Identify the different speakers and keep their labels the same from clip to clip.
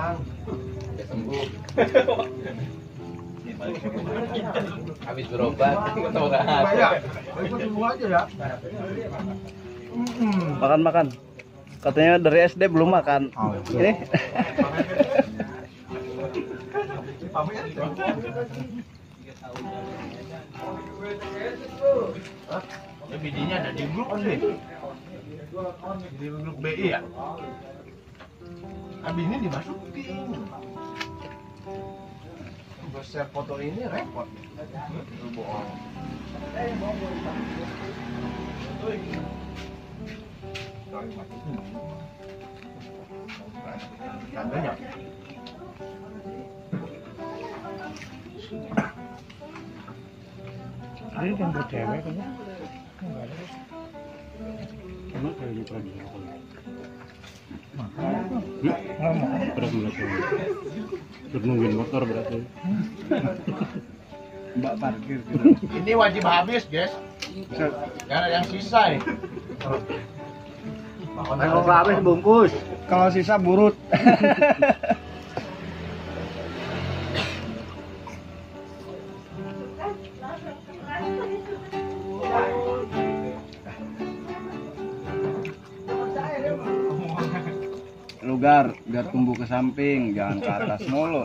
Speaker 1: Mang.
Speaker 2: Udah sembuh. Habis berobat, ketemu rahat.
Speaker 1: Ya, ikut sembuh aja ya.
Speaker 3: Makan. Katanya dari SD belum makan.
Speaker 1: Oh,
Speaker 3: Ini
Speaker 1: ya, bidinya ada di grup nih. Di grup BI ya. Habis ini dimasukin. Gue share foto ini repot. Lu bohong. Tandanya.
Speaker 4: Ini yang bercewek kan? Enggak ada. Emang kayak gitu lagi aku. Makan. Berat mulai. Nungguin motor berarti.
Speaker 3: Mbak parkir.
Speaker 1: Ini wajib habis, guys. Karena yang sisa nih.
Speaker 3: Kalau nggak habis bungkus. Kalau sisa burut. Lugar, biar tumbuh ke samping, jangan ke atas mulu.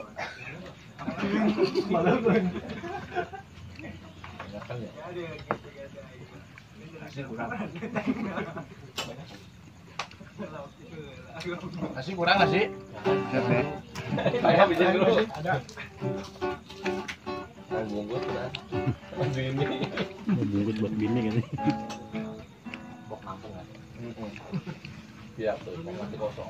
Speaker 1: Nasi kurang nggak sih?
Speaker 3: Siap ya.
Speaker 2: Saya bisa dulu. Ada. Mau bungkus kan? Bantu ini.
Speaker 4: Bungkus buat bini kan.
Speaker 2: Bok nampung kan? Siap tuh, masih kosong.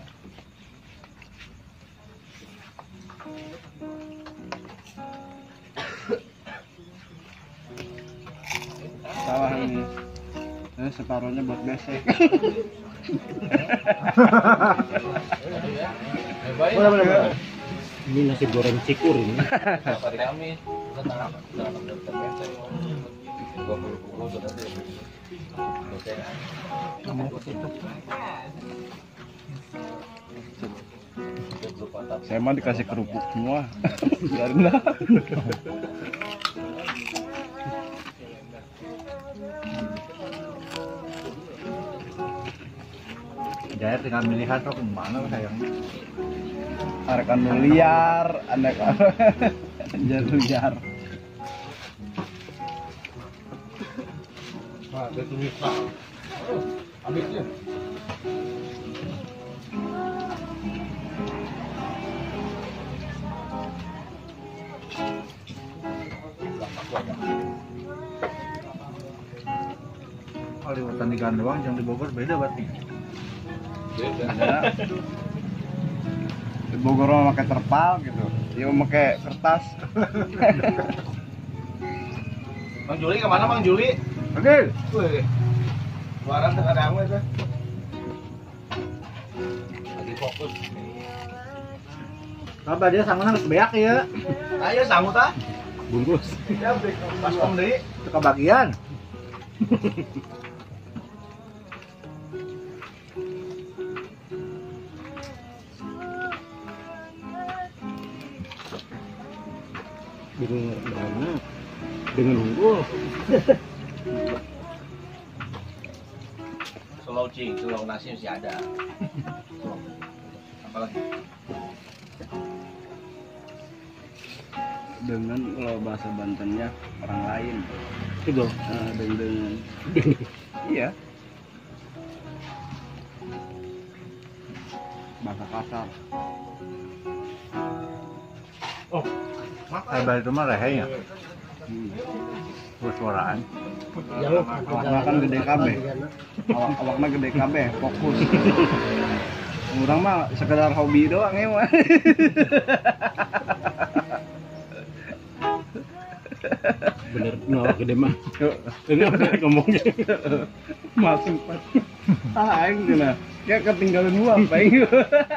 Speaker 3: Salah nih. Ini separuhnya buat besek.
Speaker 2: Boleh.
Speaker 4: Ini nasi goreng cikur ini.
Speaker 2: Hari Kamis, kita tanggal 20 bungkus sudah sih.
Speaker 4: Kamu ketutup.
Speaker 3: Saya mah dikasih kerupuk semua. Biarin lah.
Speaker 1: Jaya tinggal melihat kok kemana sayang.
Speaker 3: Arekan liar, anak liar.
Speaker 1: Wah, dia tulisan. Habisnya. Kalau di hutan di Gandoang yang di Bogor beda berarti.
Speaker 3: Ada. Di Bogor mah pakai terpal gitu. Dia pakai kertas.
Speaker 1: Bang Juli kemana Bang Juli?
Speaker 3: Oke.
Speaker 1: Wih, suara tengah dangu itu.
Speaker 2: Lagi fokus.
Speaker 3: Kabar dia sama harus beak ya.
Speaker 1: Ayo sanggup ah.
Speaker 4: Bungkus.
Speaker 1: Ya, pas om deui.
Speaker 3: Suka bagian.
Speaker 4: Dengan unggul.
Speaker 2: Slow cing, slow nasi masih ada. Apalagi?
Speaker 3: Dengan kalau bahasa Bantennya orang lain.
Speaker 4: Itu.
Speaker 3: Dengan. Iya. Bahasa kasar.
Speaker 1: Oh, hebat itu mah rehenya. Suaraan.
Speaker 3: Awakna kan gede KB. Awakna gede KB, fokus. Orang mah sekedar hobi doang ya mah.
Speaker 4: Bener, nolak gede mah. Kenapa ngomongnya?
Speaker 3: Mas sempat. Aing cenah. Kayak ketinggalan gua apa ini.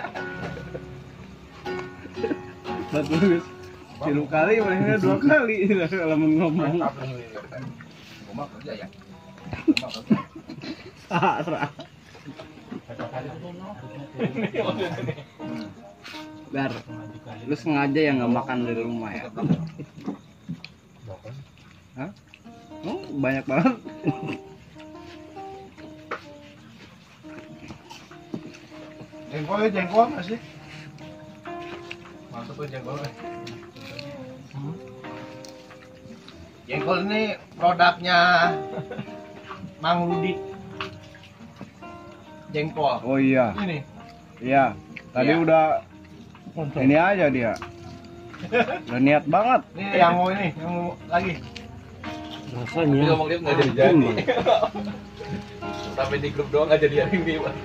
Speaker 3: Bagus. 3 kali, mereka 2 kali kalau ngomong.
Speaker 2: Gua mah kerja ya.
Speaker 3: Sarah. Bar, lu sengaja yang nggak makan dari rumah ya? Hah? Oh, banyak banget.
Speaker 1: Jengkol masih. Mantap tuh jengkolnya.
Speaker 2: Jengkol ini produknya Mang Rudi. Jengkol.
Speaker 3: Oh iya,
Speaker 1: Ini.
Speaker 3: iya. Tadi
Speaker 2: Iya.
Speaker 3: udah ini aja dia. Udah niat banget.
Speaker 1: Ini yang mau lagi.
Speaker 4: Rasanya.
Speaker 2: Tapi ngomong dia nggak jadi jadi. Sampai di grup doang nggak jadi hari ini, Pak.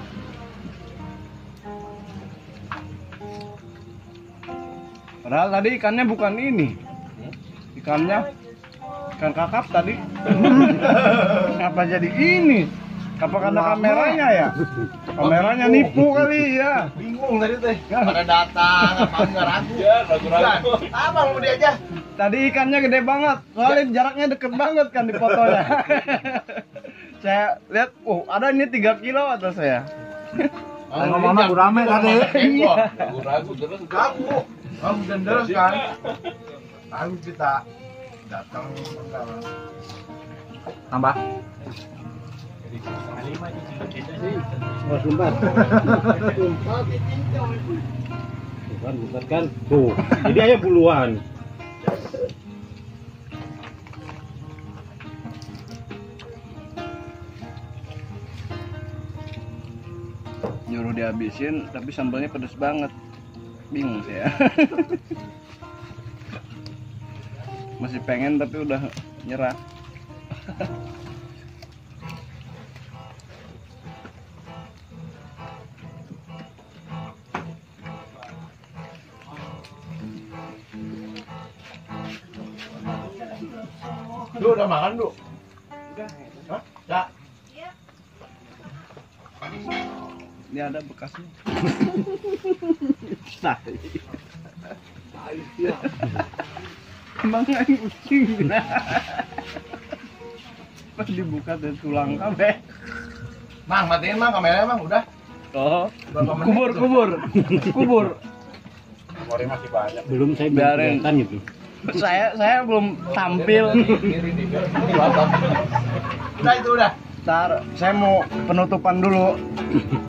Speaker 3: Padahal tadi ikannya bukan ini. Ikannya ikan kakap tadi. Kenapa jadi ini? Apa kata kameranya ya? Kameranya nipu kali ya.
Speaker 1: Bingung tadi teh.
Speaker 2: Pada datang, apa nggak ragu? Ya, ragu-ragu.
Speaker 1: Apa mau dia aja?
Speaker 3: Tadi ikannya gede banget. Soalnya jaraknya deket banget kan di fotonya. Saya lihat, ada ini 3 kilo atau saya.
Speaker 1: Ngomong-ngomong rame tadi.
Speaker 2: Ragu-ragu terus.
Speaker 1: Kamu. Kamu denderes kan? Lalu kita datang tambah.
Speaker 4: Oh, sumbat. Sumbat kan. Tuh. Jadi ayam puluhan.
Speaker 3: Nyuruh dihabisin, tapi sambalnya pedes banget. Bingung saya. Masih pengen tapi udah nyerah.
Speaker 1: Lu udah makan, Du? Udah. Hah? Ya.
Speaker 3: Ini ada bekasnya. Emang ini kucing. Pas dibuka dari tulang kabeh.
Speaker 1: Mang, matiin Mang kameranya Mang, udah.
Speaker 3: Oh,
Speaker 1: Berapa menit
Speaker 3: kubur,
Speaker 1: tuh?
Speaker 3: kubur, kubur.
Speaker 1: Memori masih banyak.
Speaker 4: Belum saya
Speaker 3: Biarin.
Speaker 4: kelihatan gitu.
Speaker 3: Saya belum tampil.
Speaker 1: Udah itu udah.
Speaker 3: Ntar saya mau penutupan dulu.